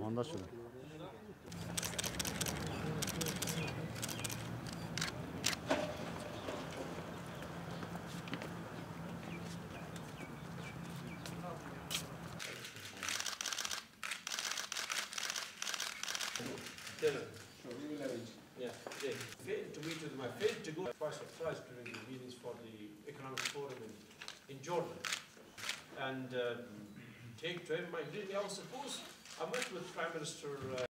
Anlaşıldı. Yeah, Jay. Failed to meet with him. I failed to go. Quite surprised during the meetings for the economic forum in Jordan, and take to him. I was supposed. I met with Prime Minister.